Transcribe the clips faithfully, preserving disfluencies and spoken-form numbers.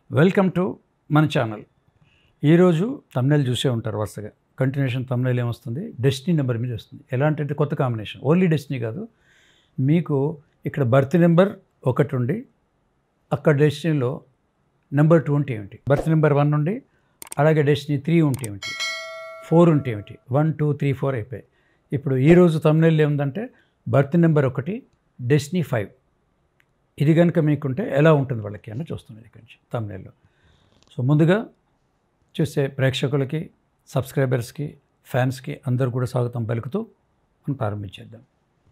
Welcome to మన channel. ఈరోజు thumbnail చూసే ఉంటారు వరుసగా. కంటిన్యూషన్ తమ్నైల్ ఏమొస్తుంది, డెస్టినీ నెంబర్ మీద వస్తుంది. ఎలాంటి అంటే కొత్త కాంబినేషన్, ఓన్లీ డెస్టినీ కాదు. మీకు ఇక్కడ బర్త్ నెంబర్ ఒకటి ఉండి అక్కడ డెస్టినీలో నెంబర్ టూ ఉంటే ఏమిటి, బర్త్ నెంబర్ వన్ ఉండి అలాగే డెస్టినీ త్రీ ఉంటే ఏమిటి, ఫోర్ ఉంటే ఏమిటి, వన్ టూ త్రీ ఫోర్ అయిపోయాయి. ఇప్పుడు ఈరోజు తమ్నైల్ ఏముందంటే బర్త్ నెంబర్ ఒకటి, డెస్టినీ ఫైవ్. ఇది కనుక మీకుంటే ఎలా ఉంటుంది వాళ్ళకి అని చూస్తున్నాను ఇక్కడి నుంచి తమ్నైల్లో. సో ముందుగా చూసే ప్రేక్షకులకి, సబ్స్క్రైబర్స్కి, ఫ్యాన్స్కి అందరూ కూడా స్వాగతం పలుకుతూ మనం ప్రారంభించేద్దాం.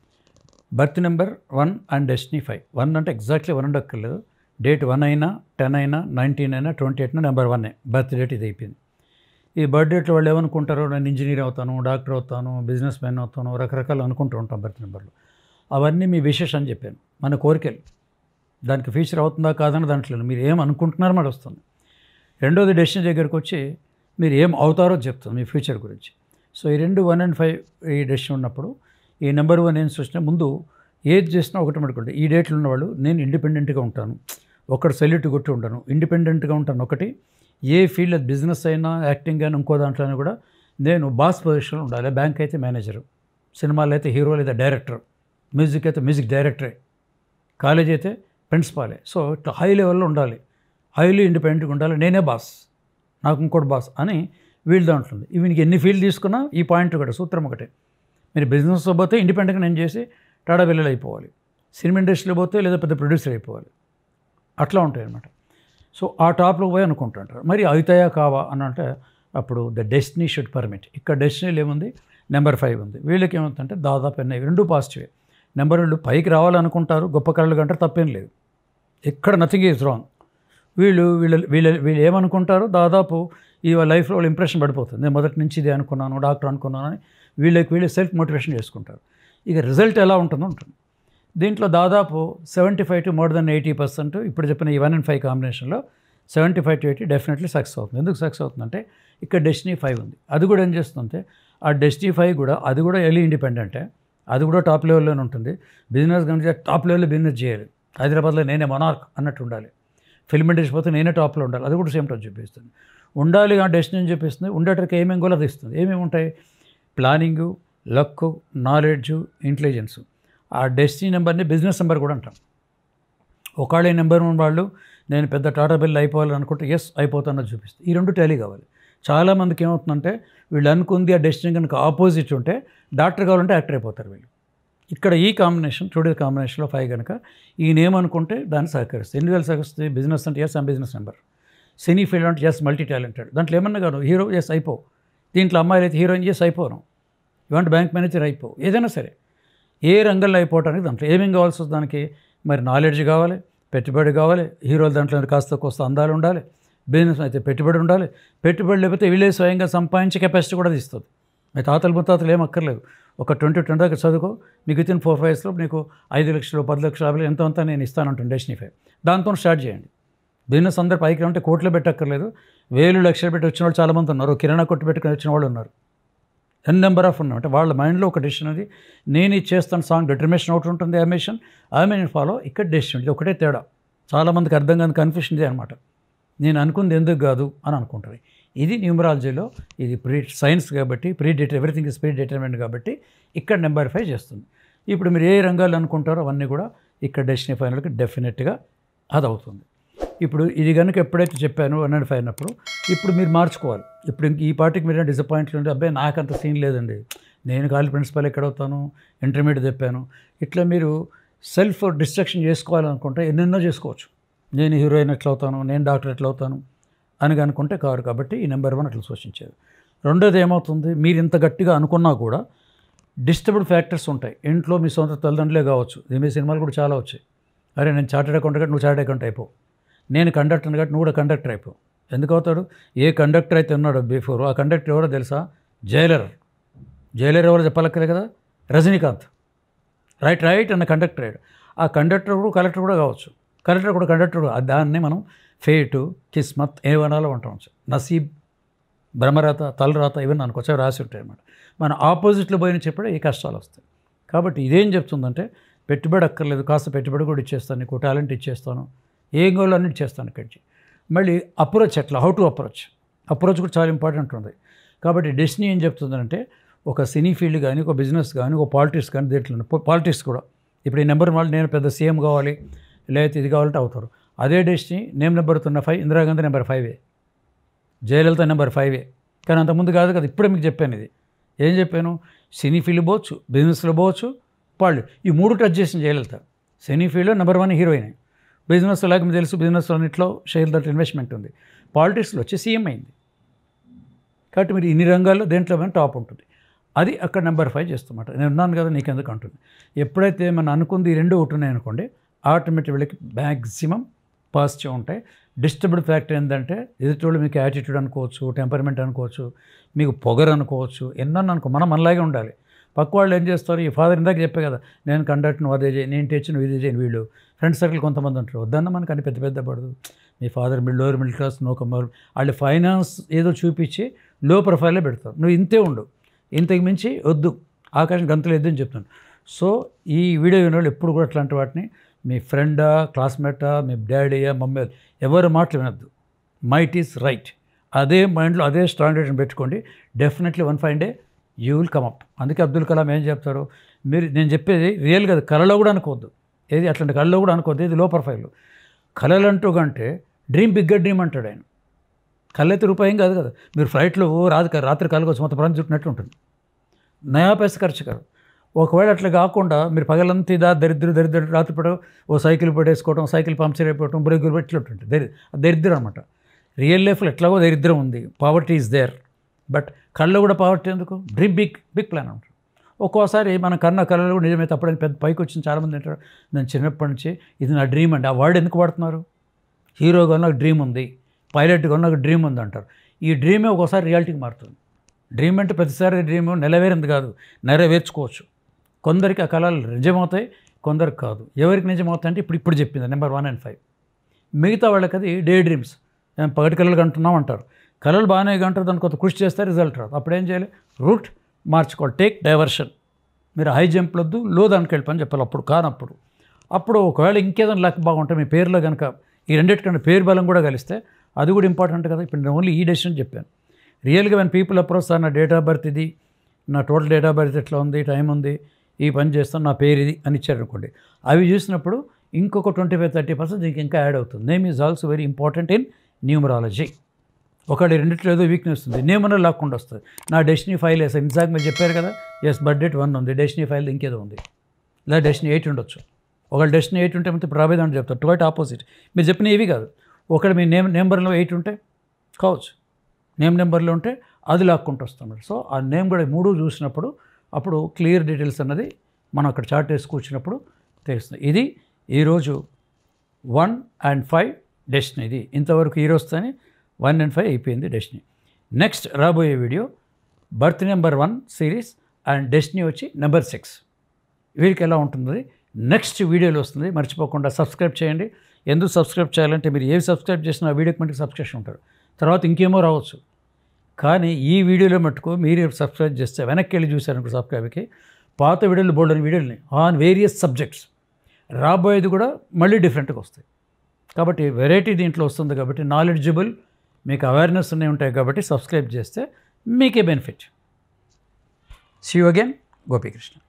Birth number one and destiny five. One అంటే ఎగ్జాక్ట్లీ వన్ ఉండక్కర్లేదు, డేట్ వన్ అయినా టెన్ అయినా నైన్టీన్ అయినా ట్వంటీ ఎయిట్నా నెంబర్ వన్నే బర్త్ డేట్ ఇది అయిపోయింది. ఈ బర్త్ డేట్లో వాళ్ళు ఏమనుకుంటారో, నేను ఇంజనీర్ అవుతాను, డాక్టర్ అవుతాను, బిజినెస్ మ్యాన్ అవుతాను, రకరకాలు అనుకుంటూ ఉంటాం బర్త్ నెంబర్లు. అవన్నీ మీ విశేష అని చెప్పాను, మన కోరికలు. దానికి ఫ్యూచర్ అవుతుందా కాదని దాంట్లో మీరు ఏం అనుకుంటున్నారో మాట వస్తుంది. రెండోది డెస్టినీ దగ్గరికి వచ్చి మీరు ఏం అవుతారో చెప్తుంది మీ ఫ్యూచర్ గురించి. సో ఈ రెండు వన్ అండ్ ఫైవ్ ఈ డెస్టినీ ఉన్నప్పుడు ఈ నెంబర్ వన్ ఏం చూసినా ముందు ఏది చేసినా ఒకటి మటుకుంటే ఈ డేట్లు ఉన్నవాళ్ళు నేను ఇండిపెండెంట్గా ఉంటాను, ఒకటి సెల్యూట్ కొట్టి ఉంటాను, ఇండిపెండెంట్గా ఉంటాను ఒకటి. ఏ ఫీల్డ్ బిజినెస్ అయినా యాక్టింగ్ అయినా ఇంకో దాంట్లో కూడా నేను బాస్ పొజిషన్లో ఉండాలి. బ్యాంక్ అయితే మేనేజరు, సినిమాలు అయితే హీరో లేదా డైరెక్టర్, మ్యూజిక్ అయితే మ్యూజిక్ డైరెక్టరే, కాలేజ్ అయితే ప్రిన్సిపాలే. సో ఇట్లా హై లెవెల్లో ఉండాలి, హైలీ ఇండిపెండెంట్గా ఉండాలి, నేనే బాస్, నాకు ఇంకోటి బాస్ అని వీళ్ళు దాంట్లో ఉంది. వీనికి ఎన్ని ఫీల్డ్ తీసుకున్నా ఈ పాయింట్ ఒకటి, సూత్రం ఒకటే. మీరు బిజినెస్లో పోతే ఇండిపెండెంట్గా నేను చేసి టాడా బిర్లా అయిపోవాలి, సినిమా ఇండస్ట్రీలో పోతే లేదా పెద్ద ప్రొడ్యూసర్ అయిపోవాలి, అట్లా ఉంటాయి అన్నమాట. సో ఆ టాప్లో పోయి అనుకుంటుంటారు. మరి అవుతాయా కావా అని అంటే అప్పుడు ద డెస్టినీ షుడ్ పర్మిట్. ఇక్కడ డెస్టినీలో ఏముంది, నెంబర్ ఫైవ్ ఉంది. వీళ్ళకి ఏమవుతుందంటే దాదాపు ఎన్నో రెండు పాజిటివే. నెంబర్ రెండు పైకి రావాలనుకుంటారు, గొప్ప కళలు కంటారు, తప్పేం లేదు, ఎక్కడ నథింగ్ ఈజ్ రాంగ్. వీళ్ళు వీళ్ళు వీళ్ళు వీళ్ళు ఏమనుకుంటారో దాదాపు ఈ లైఫ్లో వాళ్ళు ఇంప్రెషన్ పడిపోతుంది. నేను మొదటి నుంచి ఇదే అనుకున్నాను, డాక్టర్ అనుకున్నాను అని వీళ్ళకి వీళ్ళు సెల్ఫ్ మోటివేషన్ చేసుకుంటారు. ఇక రిజల్ట్ ఎలా ఉంటుందో ఉంటుంది. దీంట్లో దాదాపు seventy five to more than eighty percent ఇప్పుడు చెప్పిన ఈ వన్ అండ్ ఫైవ్ కాంబినేషన్లో seventy five to eighty definitely success అవుతుంది. ఎందుకు సక్సెస్ అవుతుందంటే ఇక్కడ డెస్టినీ ఫైవ్ ఉంది. అది కూడా ఏం చేస్తుందంటే ఆ డెస్టినీ ఫైవ్ కూడా అది కూడా ఎర్లీ ఇండిపెండెంటే, అది కూడా టాప్ లెవెల్లోనే ఉంటుంది. బిజినెస్ కనుక టాప్ లెవెల్లో బిజినెస్ చేయాలి, హైదరాబాద్లో నేనే మొనార్క్ అన్నట్టు ఉండాలి, ఫిల్మ్ ఇండస్ట్రీ పోతే నేనే టాప్లో ఉండాలి, అది కూడా సేమ్ టాప్ చూపిస్తుంది. ఉండాలి ఆ డెస్టినీ చూపిస్తుంది. ఉండేటరికి ఏమేమి కూడా అది ఇస్తుంది. ఏమేమి ఉంటాయి, ప్లానింగు, లక్, నాలెడ్జు, ఇంటెలిజెన్సు. ఆ డెస్టినీ నెంబర్ని బిజినెస్ నెంబర్ కూడా అంటాం. ఒకవేళ నెంబర్ వన్ వాళ్ళు నేను పెద్ద టాటా బిల్ అయిపోవాలని అనుకుంటే ఎస్ అయిపోతానని చూపిస్తుంది. ఈ రెండు టాలీ కావాలి. చాలామందికి ఏమవుతుందంటే వీళ్ళు అనుకుంది ఆ డెస్టినీ కనుక ఆపోజిట్ ఉంటే డాక్టర్ కావాలంటే యాక్టర్ అయిపోతారు వీళ్ళు. ఇక్కడ ఈ కాంబినేషన్ టుడే కాంబినేషన్లో ఫైవ్ కనుక ఈయన ఏమనుకుంటే దాన్ని సహకరిస్తుంది. ఎన్ని వేలు సహకరిస్తుంది, బిజినెస్ అంటే ఎస్ ఆ బిజినెస్ నెంబర్, సినీ ఫీల్డ్ అంటే ఎస్ మల్టీ టాలెంటెడ్, దాంట్లో ఏమన్నా కాదు హీరో ఎస్ అయిపో, దీంట్లో అమ్మాయిలు అయితే హీరోయిన్ ఎస్ అయిపోను, ఇలాంటి బ్యాంక్ మేనేజర్ అయిపో, ఏదైనా సరే ఏ రంగంలో అయిపోవటానికి దాంట్లో ఏమేమి కావాల్సి వస్తుంది, దానికి మరి నాలెడ్జ్ కావాలి, పెట్టుబడి కావాలి, హీరోలు దాంట్లో కాస్త కోస్త అందాలు ఉండాలి, బిజినెస్ అయితే పెట్టుబడి ఉండాలి, పెట్టుబడి లేకపోతే వీళ్ళే స్వయంగా సంపాదించే కెపాసిటీ కూడా తీస్తుంది. మీ తాతలు ముత్తాతలు ఏం అక్కర్లేదు, ఒక ట్వంటీ ట్వంటీ దాకా చదువుకో, మీకు విత్ ఇన్ ఫోర్ ఫైవ్ ఇయర్స్లో నీకు ఐదు లక్షలు పది లక్షల యాభై ఎంతో అంతా నేను ఇస్తానంటాను డెస్టినీ ఫైవ్. దాంతో స్టార్ట్ చేయండి. బిజినెస్ అందరు పైకి ఉంటే కోట్లు పెట్టక్కర్లేదు, వేలు లక్షలు పెట్టి వచ్చిన వాళ్ళు చాలామంది ఉన్నారు, కిరాణా కొట్టు పెట్టుకుని వచ్చిన వాళ్ళు ఉన్నారు, ఎన్ నెంబర్ ఆఫ్ ఉన్నారు. అంటే వాళ్ళ మైండ్లో ఒక డెసిషన్ అది, నేను ఇది చేస్తాను సాంగ్ డిటర్మినేషన్ ఒకటి ఉంటుంది, అమేషన్ ఆమె నేను ఫాలో, ఇక్కడ డెసిషన్ ఇది ఒకటే తేడా. చాలామందికి అర్థం కాని కన్ఫ్యూషన్ ఇదే అనమాట, నేను అనుకుంది ఎందుకు కాదు అని అనుకుంటారు. ఇది న్యూమరాలజీలో ఇది ప్రీ సైన్స్ కాబట్టి, pre deter everything is pre determined కాబట్టి ఇక్కడ నెంబర్ ఫైవ్ చేస్తుంది. ఇప్పుడు మీరు ఏ రంగాలు అనుకుంటారో అవన్నీ కూడా ఇక్కడ డెస్టినీ ఫైనల్కి డెఫినెట్గా అది అవుతుంది. ఇప్పుడు ఇది కనుక ఎప్పుడైతే చెప్పాను వన్ అండ్ ఫైవ్ అన్నప్పుడు ఇప్పుడు మీరు మార్చుకోవాలి. ఇప్పుడు ఈ పార్టీకి మీరు డిసప్పాయింట్లు ఉంటే అబ్బాయి నాకు అంత సీన్ లేదండి, నేను కాలేజ్ ప్రిన్సిపల్ ఎక్కడ అవుతాను, ఇంటర్మీడియట్ చెప్పాను, ఇట్లా మీరు సెల్ఫ్ డిస్ట్రక్షన్ చేసుకోవాలనుకుంటే ఎన్నెన్నో చేసుకోవచ్చు. నేను హీరోయిన్ ఎట్లా అవుతాను, నేను డాక్టర్ ఎట్లా అవుతాను అని అనుకుంటే కారు. కాబట్టి ఈ నెంబర్ వన్ అట్లా సూచించేది. రెండోది ఏమవుతుంది, మీరు ఇంత గట్టిగా అనుకున్నా కూడా డిస్టర్బ్డ్ ఫ్యాక్టర్స్ ఉంటాయి ఇంట్లో. మీ సొంత తల్లిదండ్రులే కావచ్చు, దీని సినిమాలు కూడా చాలా వచ్చాయి. అరే నేను చార్టెడ్ అకౌంట్ కాబట్టి నువ్వు చార్టెడ్ అకౌంట్ అయిపో, నేను కండక్టర్ కాబట్టి నువ్వు కూడా కండక్టర్ అయిపో. ఎందుకు అవుతాడు, ఏ కండక్టర్ అయితే ఉన్నాడో బిఫోర్ ఆ కండక్టర్ ఎవరో తెలుసా, జైలర్. జైలర్ ఎవరో చెప్పాలక్కలే కదా, రజనీకాంత్. రైట్ రైట్ అన్న కండక్టర్ అయ్యాడు. ఆ కండక్టర్ కూడా కలెక్టర్ కూడా కావచ్చు, కలెక్టర్ కూడా కండక్టర్ కూడా. దాన్ని మనం ఫేటు, కిస్మత్ ఏమనాలో ఉంటాం, నసీబ్, బ్రహ్మరాత, తలరాత ఇవన్నీ అనుకోవచ్చు, రాసి ఉంటాయి అన్నమాట. మన ఆపోజిట్లో పోయిన చెప్పడే ఈ కష్టాలు వస్తాయి. కాబట్టి ఇదేం చెప్తుందంటే పెట్టుబడి అక్కర్లేదు, కాస్త పెట్టుబడి కూడా ఇచ్చేస్తాను, నీకు టాలెంట్ ఇచ్చేస్తాను, ఏ గోల్ అన్నిటి చేస్తాను ఇక్కడి నుంచి. మళ్ళీ అప్రోచ్ ఎట్లా, హౌ టు అప్రోచ్, అప్రోచ్ కూడా చాలా ఇంపార్టెంట్ ఉంది. కాబట్టి డెస్టినీ ఏం చెప్తుందంటే ఒక సినీ ఫీల్డ్ కానీ, ఒక బిజినెస్ కానీ, ఒక పాలిటిక్స్ కానీ, దేంట్లో పాలిటిక్స్ కూడా ఇప్పుడు ఈ నెంబర్ వాళ్ళు నేను పెద్ద సీఎం కావాలి లేకపోతే ఇది కావాలంటే అవుతారు. అదే డెస్టినీ నేమ్ నెంబర్ ఉన్న ఫైవ్, ఇందిరాగాంధీ నెంబర్ ఫైవే, జయలలిత నెంబర్ ఫైవే. కానీ అంతకుముందు కాదు కదా, ఇప్పుడే మీకు చెప్పాను. ఇది ఏం చెప్పాను, సినీ ఫీల్డ్ పోవచ్చు, బిజినెస్లో పోవచ్చు, వాళ్ళు ఈ మూడు టచ్ చేసిన జయలలిత. సినీ ఫీల్డ్లో నెంబర్ వన్ హీరోయిన్, బిజినెస్లో లాగా మీకు తెలుసు బిజినెస్లో అన్నింటిలో షేర్ దట్ ఇన్వెస్ట్మెంట్ ఉంది, పాలిటిక్స్లో వచ్చి సీఎం అయింది. కాబట్టి మీరు ఇన్ని రంగాల్లో దేంట్లో కానీ టాప్ ఉంటుంది. అది అక్కడ నెంబర్ ఫైవ్ చేస్తున్నమాట. నేను ఉన్నాను కదా నీకెందుకు అంటుంది. ఎప్పుడైతే మనం అనుకుంది ఈ రెండు ఒకటి ఉన్నాయనుకోండి, ఆటోమేటిక్ వీళ్ళకి మ్యాక్సిమం పాజిటివ్ ఉంటాయి. డిస్టర్బ్డ్ ఫ్యాక్టర్ ఏంటంటే ఎదుటోళ్ళు మీకు యాటిట్యూడ్ అనుకోవచ్చు, టెంపర్మెంట్ అనుకోవచ్చు, మీకు పొగరు అనుకోవచ్చు, ఎన్నన్నా అనుకో. మనం మనలాగే ఉండాలి. పక్క వాళ్ళు ఏం చేస్తారు, ఈ ఫాదర్ ఇందాక చెప్పే కదా, నేను కండక్ట్ నువ్వు అదే చేయి, నేను తెచ్చి నువ్వు ఇది చేయను. వీళ్ళు ఫ్రెండ్ సర్కిల్ కొంతమంది ఉంటారు, వద్దన్న మనకు అని పెద్ద పెద్ద పడదు. మీ father mid lower middle class no comer, వాళ్ళు ఫైనాన్స్ ఏదో చూపించి లో ప్రొఫైల్లో పెడతారు. నువ్వు ఇంతే ఉండు, ఇంతకు మించి వద్దు, ఆకాశం గంతులు వద్దని చెప్తాను. సో ఈ వీడియో వినే వాళ్ళు ఎప్పుడు కూడా అట్లాంటి వాటిని మీ ఫ్రెండా, క్లాస్మేటా, మీ డాడీయా, మమ్మీ ఎవరు మాటలు వినొద్దు. Might is right. అదే మైండ్లో అదే స్ట్రాంగ్ డేషన్ పెట్టుకోండి. Definitely one fine day you will come up. అందుకే అబ్దుల్ కలాం ఏం చెప్తారు, మీరు నేను చెప్పేది రియల్ కదా, కళలో కూడా అనుకోవద్దు. ఏది అట్లాంటి కళలో కూడా అనుకోవద్దు, ఇది లో ప్రొఫైల్. కళలు అంటూ కంటే డ్రీమ్ బిగ్గర్ డ్రీమ్ అంటాడు ఆయన. కళ్ళు అయితే రూపాయి కాదు కదా, మీరు ఫ్లైట్లో రాత్రి రాత్రి కళ్ళకొచ్చి మొత్తం ప్రాంతం చుట్టినట్టు ఉంటుంది, నయా పైసా ఖర్చు కాదు. ఒకవేళ అట్లా కాకుండా మీరు పగలంతా ఇదా దరిద్ర దరిద్ర రాత్రిపూట ఓ సైకిల్ పట్టేసుకోవడం, సైకిల్ పంక్చర్ అయిపోవడం, బ్రేకులు పెట్టి ఉంటుంది, దరి దరిద్రం అనమాట. రియల్ లైఫ్లో ఎట్లాగో దరిద్రం ఉంది, పావర్టీ ఈజ్ దేర్. బట్ కళ్ళు కూడా పావర్టీ ఎందుకు, డ్రీమ్ బిగ్ బిగ్ ప్లాన్ అంటారు. ఒక్కోసారి మన కన్న కళలు కూడా నిజమైతే అప్పుడని పెద్ద పైకి వచ్చిన చాలామంది అంటారు, నేను చిన్నప్పటి నుంచి ఇది నా డ్రీమ్ అండి. ఆ వర్డ్ ఎందుకు వాడుతున్నారు, హీరోగా నాకు డ్రీమ్ ఉంది, పైలట్గా నాకు డ్రీమ్ ఉంది అంటారు. ఈ డ్రీమే ఒక్కోసారి రియాలిటీకి మారుతుంది. డ్రీమ్ అంటే ప్రతిసారి డ్రీమ్ నెరవేరింది కాదు, నెరవేర్చుకోవచ్చు. కొందరికి ఆ కళలు నిజమవుతాయి, కొందరికి కాదు. ఎవరికి నిజమవుతాయి అంటే ఇప్పుడు ఇప్పుడు చెప్పింది నెంబర్ వన్ అండ్ ఫైవ్. మిగతా వాళ్ళకి అది డే డ్రీమ్స్, మేము పగటి కళలు కంటున్నాం అంటారు. కళలు బాగానే కంటారు, దానికి కొంత కృషి చేస్తే రిజల్ట్ రాదు. అప్పుడు ఏం చేయాలి, రూట్ మార్చుకోవాలి, టేక్ డైవర్షన్. మీరు హై జంప్ వద్దు, లో దానికి వెళ్ళిపోని చెప్పాలి. అప్పుడు కానప్పుడు అప్పుడు ఒకవేళ ఇంకేదైనా లక్ బాగుంటే మీ పేరులో కనుక ఈ రెండింటికంటే పేరు బలం కూడా కలిస్తే అది కూడా ఇంపార్టెంట్ కదా. ఇప్పుడు నేను ఓన్లీ ఈ డెసిషన్ చెప్పాను. రియల్గా మన పీపుల్ అప్రోచ్ సార్ నా డేట్ ఆఫ్ బర్త్ ఇది, నా టోటల్ డేట్ ఆఫ్ బర్త్ ఎట్లా ఉంది, టైం ఉంది, ఈ పని చేస్తాను, నా పేరు ఇది అని ఇచ్చారు అనుకోండి. అవి చూసినప్పుడు ఇంకొక ట్వంటీ ఫైవ్ థర్టీ పర్సెంట్ దీనికి ఇంకా యాడ్ అవుతుంది. Name is also very important in numerology. ఒకటి రెండిట్లో ఏదో వీక్నెస్ ఉంది, నేమ్ అన్న లాక్కుండా వస్తుంది. నా డెస్టినీ ఫైల్ వేసాను, ఇంతకు మీరు చెప్పారు కదా, ఎస్ బర్త్ డేట్ వన్ ఉంది, డెస్టినీ ఫైల్ ఇంకేదో ఉంది, లేదా డెస్టినీ ఎయిట్ ఉండొచ్చు. ఒకవేళ డెస్టినీ ఎయిట్ ఉంటే ఇప్పుడు రాబోయేదని చెప్తారు, ట్వైట్ ఆపోజిట్. మీరు చెప్పిన ఇవి కాదు, ఒకటి మీ నేమ్ నెంబర్లో ఎయిట్ ఉంటే కావచ్చు, నేమ్ నెంబర్లో ఉంటే అది లాక్కుంటూ వస్తాం. సో ఆ నేమ్ కూడా మూడు చూసినప్పుడు అప్పుడు క్లియర్ డీటెయిల్స్ అన్నది మనం అక్కడ చార్ట్ వేసి కూర్చున్నప్పుడు తెలుస్తుంది. ఇది ఈరోజు వన్ అండ్ ఫైవ్ డెస్టినీ. ఇది ఇంతవరకు ఈరోజుతోనే వన్ అండ్ ఫైవ్ అయిపోయింది డెస్టినీ. నెక్స్ట్ రాబోయే video birth number one series and destiny వచ్చి నెంబర్ సిక్స్. వీరికి ఎలా ఉంటుంది నెక్స్ట్ వీడియోలో వస్తుంది. మర్చిపోకుండా సబ్స్క్రైబ్ చేయండి. ఎందుకు సబ్స్క్రైబ్ చేయాలంటే మీరు ఏవి సబ్స్క్రైబ్ చేసినా ఆ వీడియోకి మటుకు సబ్స్క్రిప్షన్ ఉంటారు, తర్వాత ఇంకేమో రావచ్చు. కానీ ఈ వీడియోలో మటుకు మీరు సబ్స్క్రైబ్ చేస్తే వెనక్కి వెళ్ళి చూశారనుకో సబ్స్క్రైబ్కి, పాత వీడియోలు బోల్డ్ అని వీడియోని ఆన్ వేరియస్ సబ్జెక్ట్స్ రాబోయేది కూడా మళ్ళీ డిఫరెంట్గా వస్తాయి. కాబట్టి వెరైటీ దీంట్లో వస్తుంది కాబట్టి నాలెడ్జబుల్ మీకు అవేర్నెస్ ఉన్నాయి ఉంటాయి కాబట్టి సబ్స్క్రైబ్ చేస్తే మీకే benefit. See you again, Gopikrishna.